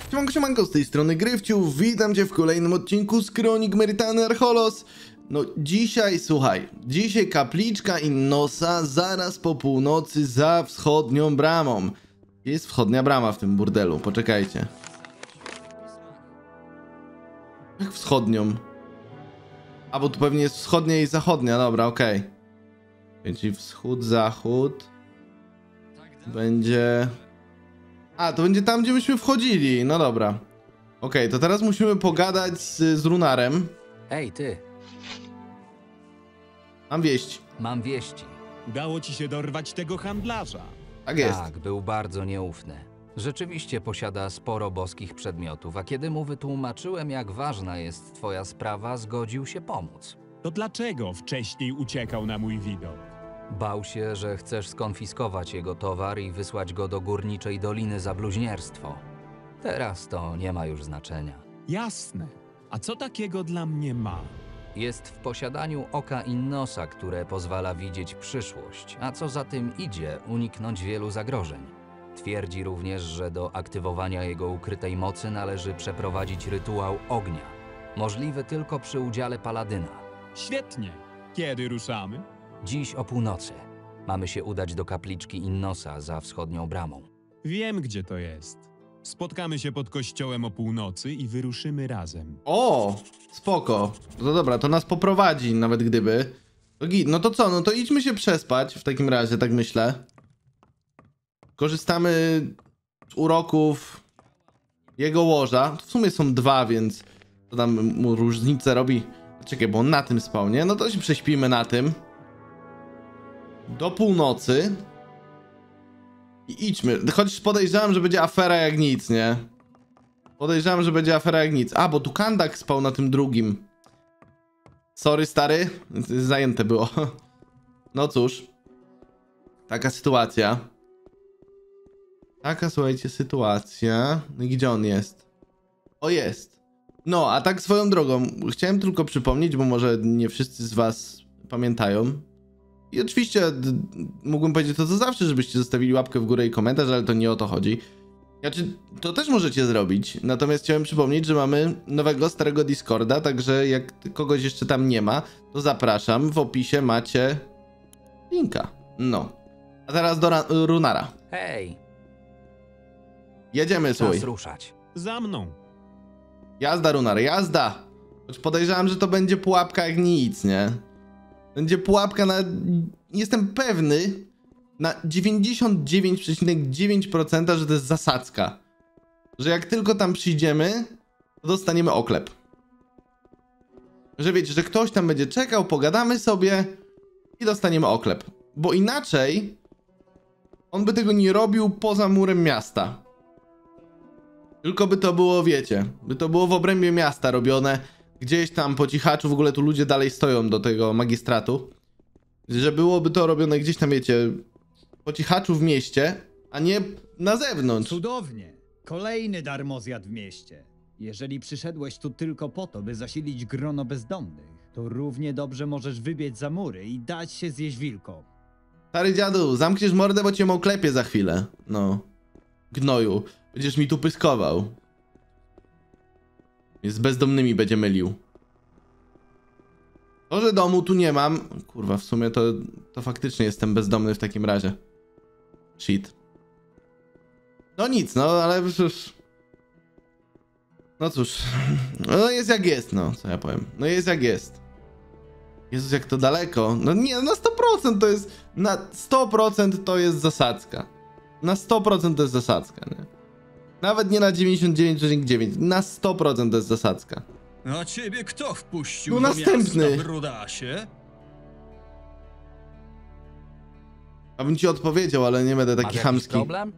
Siemanko, z tej strony Gryfciu, witam cię w kolejnym odcinku z Kronik Merytany Archolos. No dzisiaj, słuchaj, dzisiaj kapliczka Innosa zaraz po północy za wschodnią bramą. Jest wschodnia brama w tym burdelu, poczekajcie. Jak wschodnią? A bo tu pewnie jest wschodnia i zachodnia, dobra, okej. Czyli wschód, zachód. Będzie... A, to będzie tam, gdzie myśmy wchodzili. No dobra. Okej, to teraz musimy pogadać z Runarem. Ej, ty, Mam wieść. mam wieści. Udało ci się dorwać tego handlarza. Tak jest. Tak, był bardzo nieufny. Rzeczywiście posiada sporo boskich przedmiotów, a kiedy mu wytłumaczyłem, jak ważna jest twoja sprawa, zgodził się pomóc. To dlaczego wcześniej uciekał na mój widok? Bał się, że chcesz skonfiskować jego towar i wysłać go do Górniczej Doliny za bluźnierstwo. Teraz to nie ma już znaczenia. Jasne. A co takiego dla mnie ma? Jest w posiadaniu oka Innosa, które pozwala widzieć przyszłość, a co za tym idzie, uniknąć wielu zagrożeń. Twierdzi również, że do aktywowania jego ukrytej mocy należy przeprowadzić rytuał ognia, możliwy tylko przy udziale paladyna. Świetnie. Kiedy ruszamy? Dziś o północy mamy się udać do kapliczki Innosa za wschodnią bramą. Wiem, gdzie to jest. Spotkamy się pod kościołem o północy i wyruszymy razem. O, spoko. No dobra, to nas poprowadzi, nawet gdyby. To git. No to co, no to idźmy się przespać w takim razie, tak myślę. Korzystamy z uroków jego łoża. To w sumie są dwa, więc to tam mu różnicę robi. Czekaj, bo on na tym spał, nie? No to się prześpimy na tym. Do północy. I idźmy. Choć podejrzewam, że będzie afera jak nic, nie? Podejrzewam, że będzie afera jak nic. A, bo tu Kandak spał na tym drugim. Sorry, stary. Zajęte było. No cóż. Taka sytuacja. Taka, słuchajcie, sytuacja. No i gdzie on jest? O, jest. No, a tak swoją drogą. Chciałem tylko przypomnieć, bo może nie wszyscy z was pamiętają. I oczywiście mógłbym powiedzieć to co zawsze, żebyście zostawili łapkę w górę i komentarz, ale to nie o to chodzi. Znaczy, to też możecie zrobić, natomiast chciałem przypomnieć, że mamy nowego, starego Discorda, także jak kogoś jeszcze tam nie ma, to zapraszam, w opisie macie linka. No. A teraz do Runara. Hej, Jedziemy, słuchaj. czas ruszać. Za mną. Jazda, Runar, jazda! Choć podejrzewam, że to będzie pułapka jak nic, nie? Będzie pułapka na... Jestem pewny na 99,9%, że to jest zasadzka. Że jak tylko tam przyjdziemy, to dostaniemy oklep. Że wiecie, że ktoś tam będzie czekał, pogadamy sobie i dostaniemy oklep. Bo inaczej on by tego nie robił poza murem miasta. Tylko by to było, wiecie, by to było w obrębie miasta robione. Gdzieś tam po cichaczu, w ogóle tu ludzie dalej stoją do tego magistratu. Że byłoby to robione gdzieś tam, wiecie, po cichaczu w mieście, a nie na zewnątrz. Cudownie. Kolejny darmozjad w mieście. Jeżeli przyszedłeś tu tylko po to, by zasilić grono bezdomnych, to równie dobrze możesz wybiec za mury i dać się zjeść wilkom. Stary dziadu, zamkniesz mordę, bo cię oklepie za chwilę. No. Gnoju. Będziesz mi tu pyskował. Z bezdomnymi będzie mylił. To, że domu tu nie mam... Kurwa, w sumie to faktycznie jestem bezdomny w takim razie. Shit. No nic, no ale... No cóż. No jest jak jest, no. Co ja powiem. No jest jak jest. Jezus, jak to daleko. No nie, na 100% to jest... Na 100% to jest zasadzka. Na 100% to jest zasadzka, nie? Nawet nie na 99,9. Na 100% to jest zasadzka. A ciebie kto wpuścił No do następny. miasta, brudasie? Abym ci odpowiedział, ale nie będę Masz taki jakiś chamski. problem?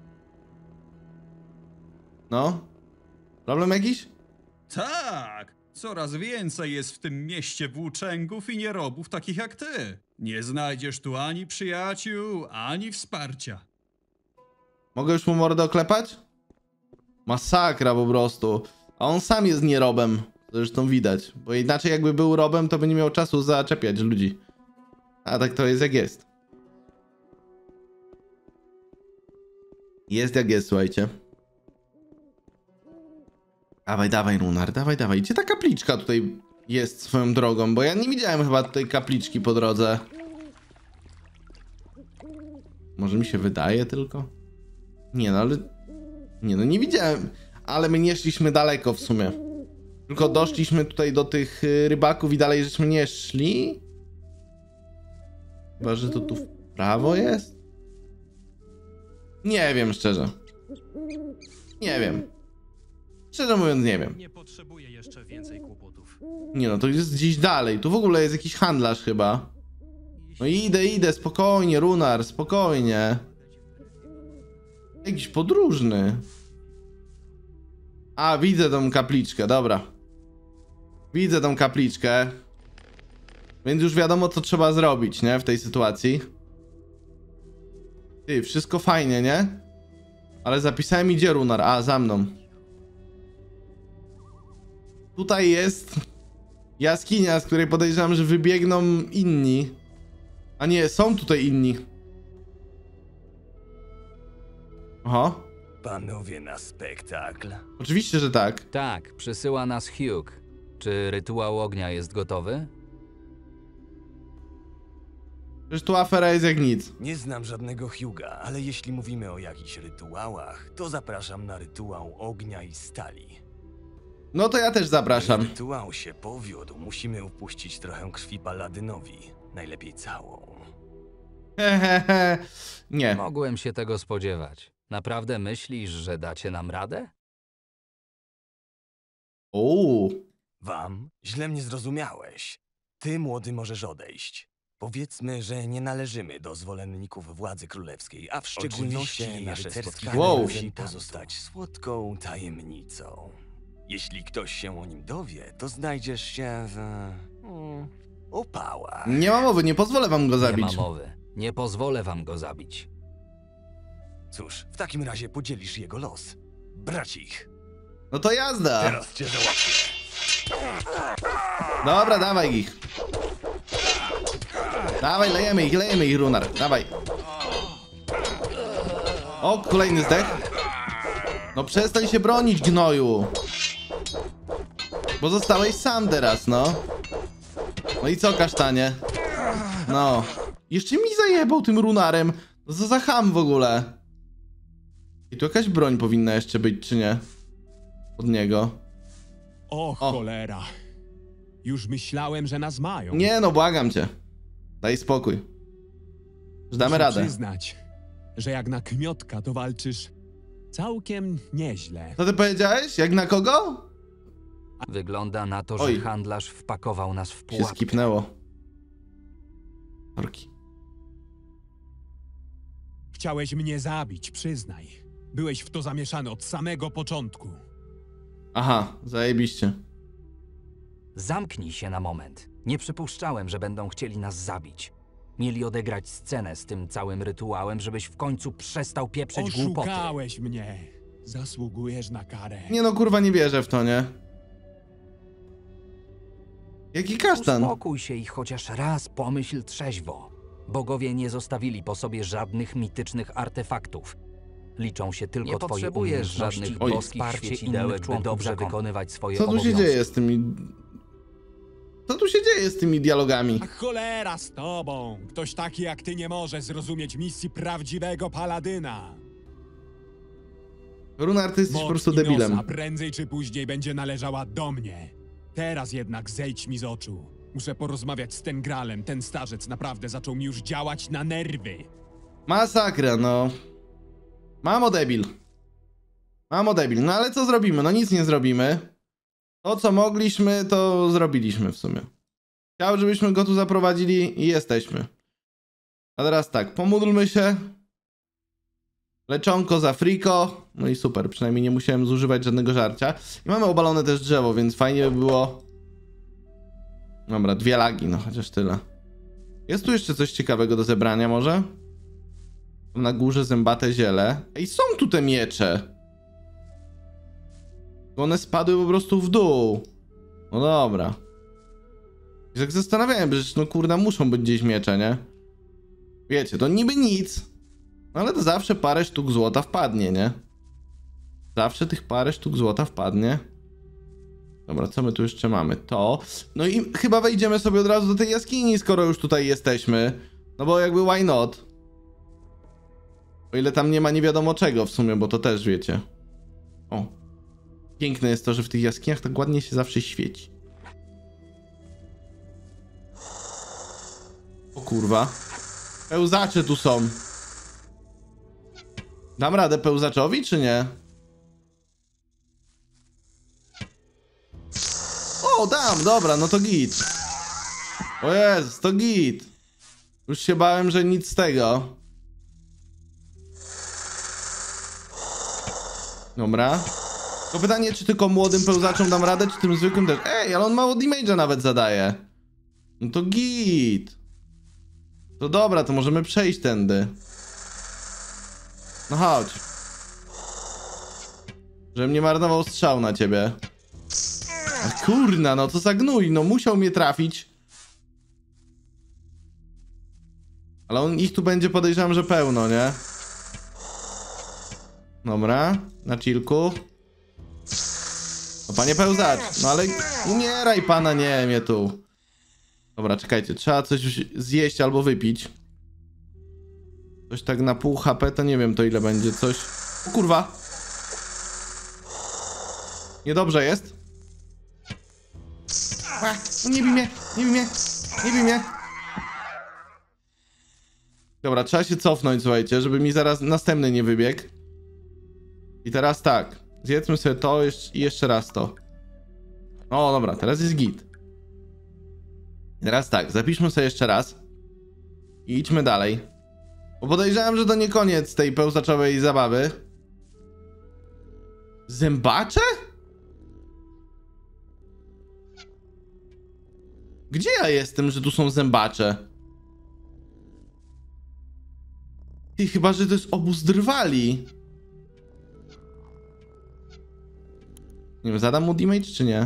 No? Problem jakiś? Tak! Coraz więcej jest w tym mieście włóczęgów i nierobów takich jak ty. Nie znajdziesz tu ani przyjaciół, ani wsparcia. Mogę już mu mordę oklepać? Masakra po prostu. A on sam jest nierobem. Zresztą widać. Bo inaczej jakby był robem, to by nie miał czasu zaczepiać ludzi. A tak to jest jak jest. Jest jak jest, słuchajcie. Dawaj, dawaj, Runar, dawaj, dawaj. Gdzie ta kapliczka tutaj jest swoją drogą? Bo ja nie widziałem chyba tutaj kapliczki po drodze. Może mi się wydaje tylko? Nie no, ale... Nie no, nie widziałem. Ale my nie szliśmy daleko w sumie. Tylko doszliśmy tutaj do tych rybaków i dalej żeśmy nie szli. Chyba, że to tu w prawo jest? Nie wiem, szczerze. Nie wiem. Szczerze mówiąc, nie wiem. Nie potrzebuję jeszcze więcej kłopotów. Nie no, to jest gdzieś dalej. Tu w ogóle jest jakiś handlarz chyba. No idę, spokojnie, Runar, spokojnie. Jakiś podróżny. A, widzę tą kapliczkę, dobra. Widzę tą kapliczkę. Więc już wiadomo, co trzeba zrobić, nie? W tej sytuacji. Ty, wszystko fajnie, nie? Ale zapisałem, idzie Runar. A, za mną. Tutaj jest jaskinia, z której podejrzewam, że wybiegną inni. A nie, są tutaj inni. Oho. Panowie na spektakl. Oczywiście, że tak. Tak, przysyła nas Hugh. Czy rytuał ognia jest gotowy? Przecież tu afera jest jak nic. Nie znam żadnego Hugh'a, ale jeśli mówimy o jakichś rytuałach, to zapraszam na rytuał ognia i stali. No to ja też zapraszam. By rytuał się powiódł, musimy upuścić trochę krwi Paladynowi. Najlepiej całą. Hehehe. Nie. Mogłem się tego spodziewać. Naprawdę myślisz, że dacie nam radę? Uuu. Wam? Źle mnie zrozumiałeś. Ty, młody, możesz odejść. Powiedzmy, że nie należymy do zwolenników władzy królewskiej, a w szczególności nasze spotkanie Wow. musi pozostać słodką tajemnicą. Jeśli ktoś się o nim dowie, to znajdziesz się w... upałach. Nie ma mowy, nie pozwolę wam go Nie zabić. ma mowy. Nie pozwolę wam go zabić. Cóż, w takim razie podzielisz jego los. Brać ich. No to jazda. Teraz cię załatwię. Dobra, dawaj ich. Dawaj, lejemy ich, Runar. Dawaj. O, kolejny zdech. No przestań się bronić, gnoju. Bo zostałeś sam teraz, no. No i co, kasztanie? No. Jeszcze mi zajebał tym Runarem. No co za cham w ogóle. I tu jakaś broń powinna jeszcze być, czy nie? Od niego. O cholera. Już myślałem, że nas mają. Nie no, błagam cię. Daj spokój. Że damy Muszę radę. przyznać, że jak na kmiotka to walczysz całkiem nieźle. Co ty powiedziałeś? Jak na kogo? Wygląda na to, że Oj. handlarz wpakował nas w Się pułapkę. skipnęło. Orki. Chciałeś mnie zabić, przyznaj. Byłeś w to zamieszany od samego początku. Aha, zajebiście. Zamknij się na moment. Nie przypuszczałem, że będą chcieli nas zabić. Mieli odegrać scenę z tym całym rytuałem, żebyś w końcu przestał pieprzyć głupoty. Oszukałeś mnie. Zasługujesz na karę. Nie no, kurwa, nie wierzę w to, nie? Jaki kasztan? Uspokój się i chociaż raz pomyśl trzeźwo. Bogowie nie zostawili po sobie żadnych mitycznych artefaktów. Liczą się tylko Nie twoje potrzebujesz umiejętności żadnych i boskich wsparcie świecidełek, innych by członków, dobrze żeby wykonywać swoje Co tu się obowiązki. dzieje z tymi... Co tu się dzieje z tymi dialogami? A cholera z tobą! Ktoś taki jak ty nie może zrozumieć misji prawdziwego paladyna. Runar, ty jesteś po Moc prostu Inosa debilem. prędzej czy później będzie należała do mnie. Teraz jednak zejdź mi z oczu. Muszę porozmawiać z ten gralem. Ten starzec naprawdę zaczął mi już działać na nerwy. Masakra, no. Mamo debil. Mamo debil. No ale co zrobimy? No nic nie zrobimy. To, co mogliśmy, to zrobiliśmy w sumie. Chciał, żebyśmy go tu zaprowadzili i jesteśmy. A teraz tak, pomódlmy się. Leczonko za friko. No i super, przynajmniej nie musiałem zużywać żadnego żarcia. I mamy obalone też drzewo, więc fajnie by było... Dobra, 2 lagi, no chociaż tyle. Jest tu jeszcze coś ciekawego do zebrania może? Na górze zębate ziele. Ej, są tu te miecze. One spadły po prostu w dół. No dobra. I tak zastanawiałem, że no kurna muszą być gdzieś miecze, nie? Wiecie, to niby nic. No ale to zawsze parę sztuk złota wpadnie, nie? Zawsze tych parę sztuk złota wpadnie. Dobra, co my tu jeszcze mamy? To. No i chyba wejdziemy sobie od razu do tej jaskini, skoro już tutaj jesteśmy. No bo jakby why not? O ile tam nie ma nie wiadomo czego w sumie, bo to też wiecie. O. Piękne jest to, że w tych jaskiniach tak ładnie się zawsze świeci. O kurwa. Pełzacze tu są. Dam radę pełzaczowi, czy nie? O, dam, dobra, no to git. O Jezus, to git. Już się bałem, że nic z tego. Dobra. To pytanie, czy tylko młodym pełzaczom dam radę, czy tym zwykłym też? Ej, ale on mało damage'a nawet zadaje. No to git. To dobra, to możemy przejść tędy. No chodź. Żebym nie marnował strzał na ciebie. A kurna, no to za gnój, no musiał mnie trafić. Ale on ich tu będzie, podejrzewam, że pełno, nie? Dobra, na chillku. No panie pełzacz, no ale umieraj pana, nie mnie tu. Dobra, czekajcie, trzeba coś zjeść albo wypić. Coś tak na pół HP, to nie wiem to ile będzie, coś... O kurwa! Niedobrze jest? No nie bij mnie, nie bij mnie, nie bij mnie. Dobra, trzeba się cofnąć, słuchajcie, żeby mi zaraz następny nie wybiegł. I teraz tak, zjedzmy sobie to i jeszcze raz to. O, dobra, teraz jest git. I teraz tak, zapiszmy sobie jeszcze raz. I idźmy dalej. Bo podejrzewam, że to nie koniec tej pełzaczowej zabawy. Zębacze? Gdzie ja jestem, że tu są zębacze? Ty, chyba, że to jest obóz drwali. Nie wiem, zadam mu damage, czy nie?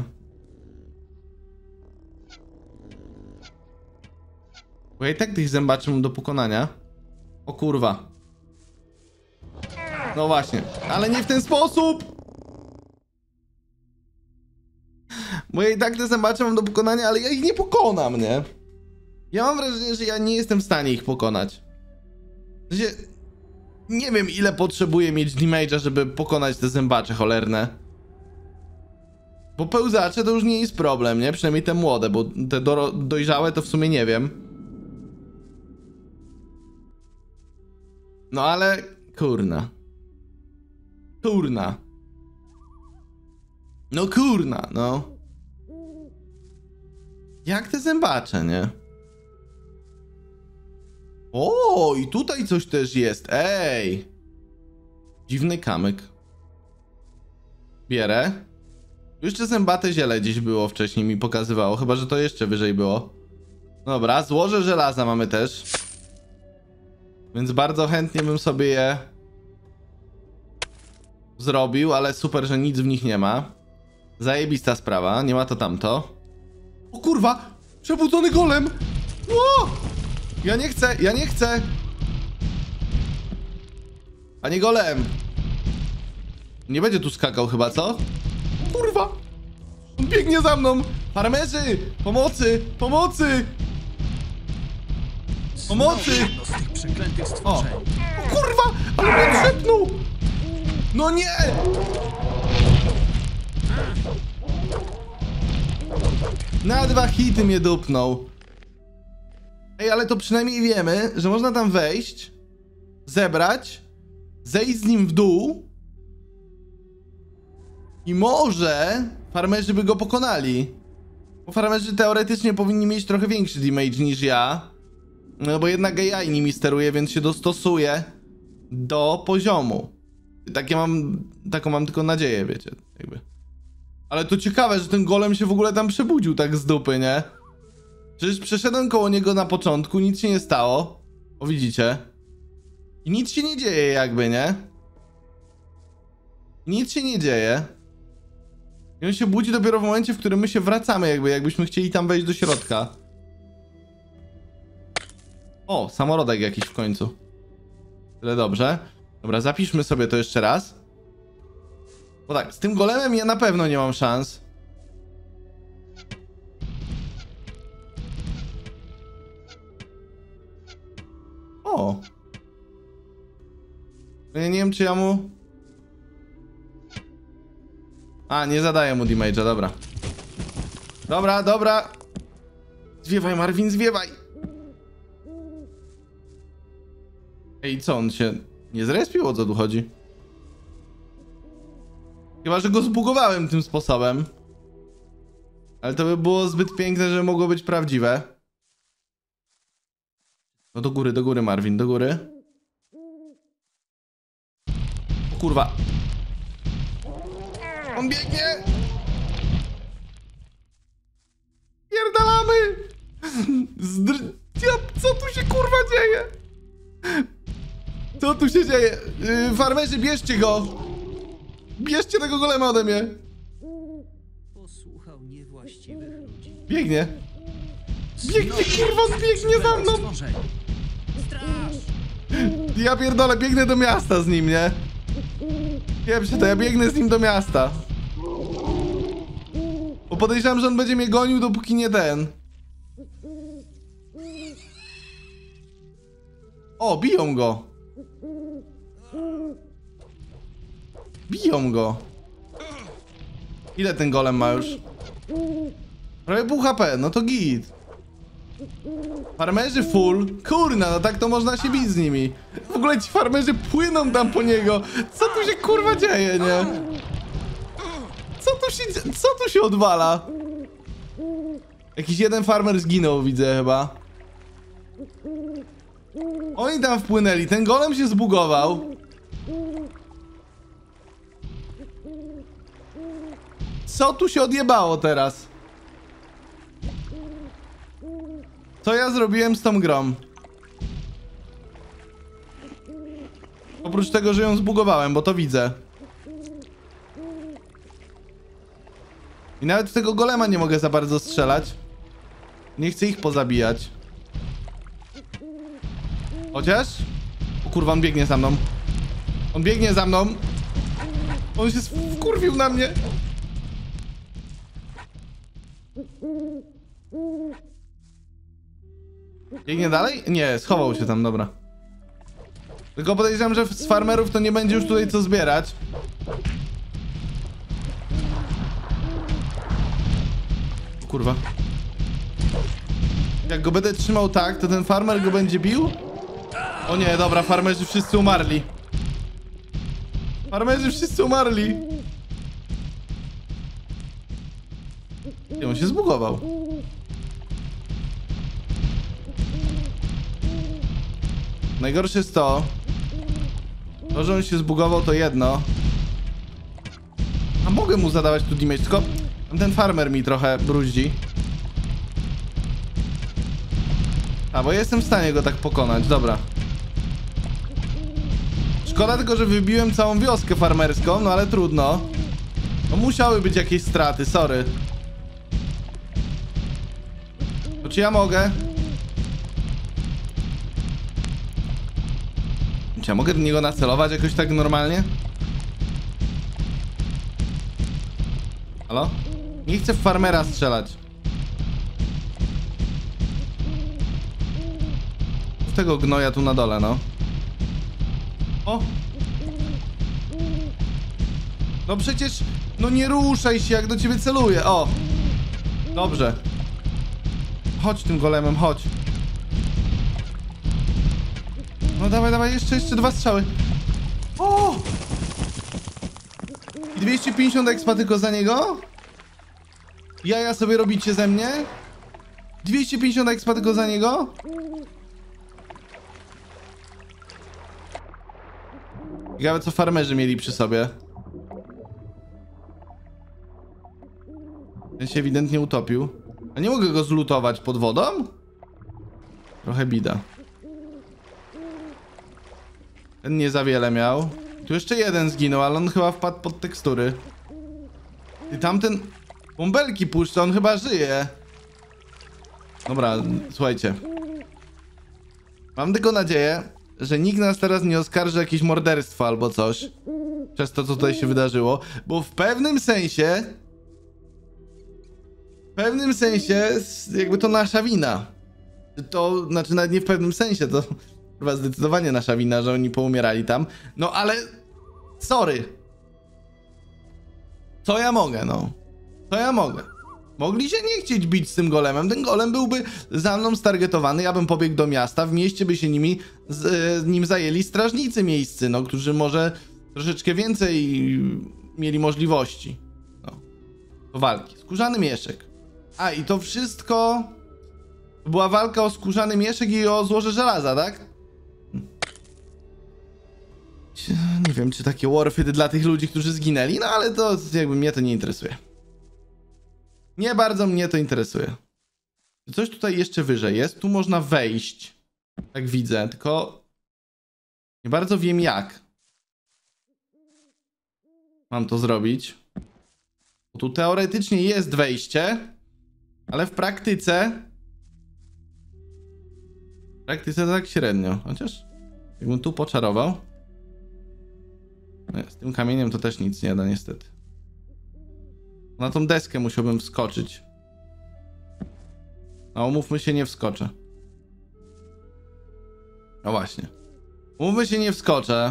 Bo ja i tak tych zębaczy mam do pokonania. O kurwa. No właśnie, ale nie w ten sposób! Bo ja i tak te zębacze mam do pokonania, ale ja ich nie pokonam, nie? Ja mam wrażenie, że ja nie jestem w stanie ich pokonać. W sensie, nie wiem ile potrzebuję mieć damage'a, żeby pokonać te zębacze cholerne. Bo pełzacze to już nie jest problem, nie? Przynajmniej te młode, bo te dojrzałe to w sumie nie wiem. No ale... Kurna. Kurna. No kurna, no. Jak te zębacze, nie? O, i tutaj coś też jest, ej. Dziwny kamyk. Bierę. Jeszcze zębate ziele gdzieś było wcześniej, mi pokazywało, chyba że to jeszcze wyżej było. Dobra, złoże żelaza mamy też. Więc bardzo chętnie bym sobie je zrobił, ale super, że nic w nich nie ma. Zajebista sprawa, nie ma to tamto. O kurwa! Przebudzony golem! Ło! Ja nie chcę, ja nie chcę! Panie golem! Nie będzie tu skakał chyba, co? Kurwa! On biegnie za mną! Farmerzy! Pomocy! Pomocy! Pomocy! O! O kurwa! Ale mnie trzepnął! No nie! Na 2 hity mnie dupnął. Ej, ale to przynajmniej wiemy, że można tam wejść, zebrać, zejść z nim w dół i może farmerzy by go pokonali. Bo farmerzy teoretycznie powinni mieć trochę większy damage niż ja. No bo jednak AI nimi steruje, więc się dostosuje do poziomu. Taką mam tylko nadzieję, wiecie, jakby. Ale to ciekawe, że ten golem się w ogóle tam przebudził tak z dupy, nie? Przecież przeszedłem koło niego na początku, nic się nie stało. O, widzicie? I nic się nie dzieje jakby, nie? Nic się nie dzieje. I on się budzi dopiero w momencie, w którym my się wracamy, jakbyśmy chcieli tam wejść do środka. O, samorodek jakiś w końcu. Tyle dobrze. Dobra, zapiszmy sobie to jeszcze raz. Bo tak, z tym golemem ja na pewno nie mam szans. O! Ja nie wiem, czy ja mu... A, nie zadaję mu damage'a, dobra. Dobra, dobra. Zwiewaj, Marvin, zwiewaj. Ej, co, on się nie zrespił? O co tu chodzi? Chyba, że go zbugowałem tym sposobem. Ale to by było zbyt piękne, że mogło być prawdziwe. No do góry, Marvin, do góry. O kurwa. On biegnie! Pierdalamy! Co tu się kurwa dzieje? Co tu się dzieje? Farmerzy, bierzcie go! Bierzcie tego golema ode mnie! Posłuchał niewłaściwych ludzi. Biegnie! Biegnie, kurwa, on biegnie za mną! Ja pierdolę, biegnę do miasta z nim, nie? Pierwsze to ja biegnę z nim do miasta. Bo podejrzewam, że on będzie mnie gonił, dopóki nie ten. O, biją go. Biją go. Ile ten golem ma już? Prawie pół HP, no to git. Farmerzy full. Kurna, no tak to można się bić z nimi. W ogóle ci farmerzy płyną tam po niego. Co tu się kurwa dzieje, nie? Co tu się odwala? Jakiś jeden farmer zginął, widzę chyba. Oni tam wpłynęli, ten golem się zbugował. Co tu się odjebało teraz? Co ja zrobiłem z tą grą? Oprócz tego, że ją zbugowałem, bo to widzę. I nawet tego golema nie mogę za bardzo strzelać. Nie chcę ich pozabijać. Chociaż? O kurwa, on biegnie za mną. On biegnie za mną. On się wkurwił na mnie. Biegnie dalej? Nie, schował się tam, dobra. Tylko podejrzewam, że z farmerów to nie będzie już tutaj co zbierać. O kurwa. Jak go będę trzymał tak, to ten farmer go będzie bił? O nie, dobra, farmerzy wszyscy umarli. Farmerzy wszyscy umarli. I on się zbugował. Najgorsze jest to, że on się zbugował, to jedno. A mogę mu zadawać tu damage, tylko ten farmer mi trochę bruździ. A, bo jestem w stanie go tak pokonać, dobra. Szkoda tylko, że wybiłem całą wioskę farmerską, no ale trudno. No musiały być jakieś straty, sorry. To czy ja mogę? Czy ja mogę do niego nacelować jakoś tak normalnie? Halo? Nie chcę w farmera strzelać. W tego gnoja tu na dole, no. O! No przecież... No nie ruszaj się, jak do ciebie celuję, o! Dobrze. Chodź tym golemem, chodź. No dawaj, dawaj, jeszcze 2 strzały. O! I 250 expa tylko za niego? Jaja sobie robicie ze mnie? 250 expa tylko za niego? Ciekawe, co farmerzy mieli przy sobie. Ten się ewidentnie utopił. A nie mogę go zlutować pod wodą? Trochę bida. Ten nie za wiele miał. Tu jeszcze jeden zginął, ale on chyba wpadł pod tekstury. I tamten bąbelki puszcza, on chyba żyje. Dobra, słuchajcie. Mam tylko nadzieję, że nikt nas teraz nie oskarży o jakieś morderstwo albo coś. Przez to, co tutaj się wydarzyło. Bo w pewnym sensie... jakby to nasza wina. To, znaczy nawet nie w pewnym sensie, to Chyba zdecydowanie nasza wina, że oni poumierali tam. No ale... Sorry. Co ja mogę, no? Co ja mogę? Mogli się nie chcieć bić z tym golemem. Ten golem byłby za mną stargetowany, ja bym pobiegł do miasta, w mieście by się nim zajęli strażnicy miejscy, no, którzy może troszeczkę więcej mieli możliwości. No. Do walki. Skórzany mieszek. A, i to wszystko... Była walka o skórzany mieszek i o złoże żelaza, tak? Nie wiem, czy takie warfy dla tych ludzi, którzy zginęli, no ale to jakby mnie to nie interesuje. Nie bardzo mnie to interesuje. Coś tutaj jeszcze wyżej jest. Tu można wejść. Tak widzę, tylko nie bardzo wiem jak mam to zrobić. Bo tu teoretycznie jest wejście, ale w praktyce to tak średnio. Chociaż jakbym tu poczarował. No, z tym kamieniem to też nic nie da niestety. Na tą deskę musiałbym wskoczyć. No umówmy się, nie wskoczę. No właśnie. Umówmy się, nie wskoczę.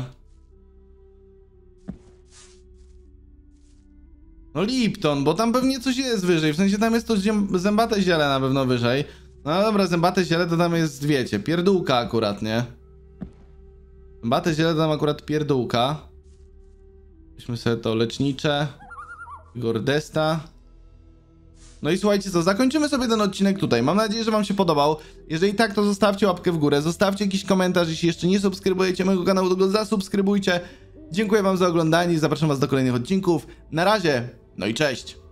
No Lipton, bo tam pewnie coś jest wyżej. W sensie tam jest to zębate ziele na pewno wyżej. No dobra, zębate ziele to tam jest, wiecie, pierdółka akurat, nie? Zębate ziele to tam akurat pierdółka. Weźmy sobie to lecznicze. Gordesta. No i słuchajcie co, zakończymy sobie ten odcinek tutaj. Mam nadzieję, że wam się podobał. Jeżeli tak, to zostawcie łapkę w górę, zostawcie jakiś komentarz. Jeśli jeszcze nie subskrybujecie mojego kanału, to go zasubskrybujcie. Dziękuję wam za oglądanie i zapraszam was do kolejnych odcinków. Na razie, no i cześć!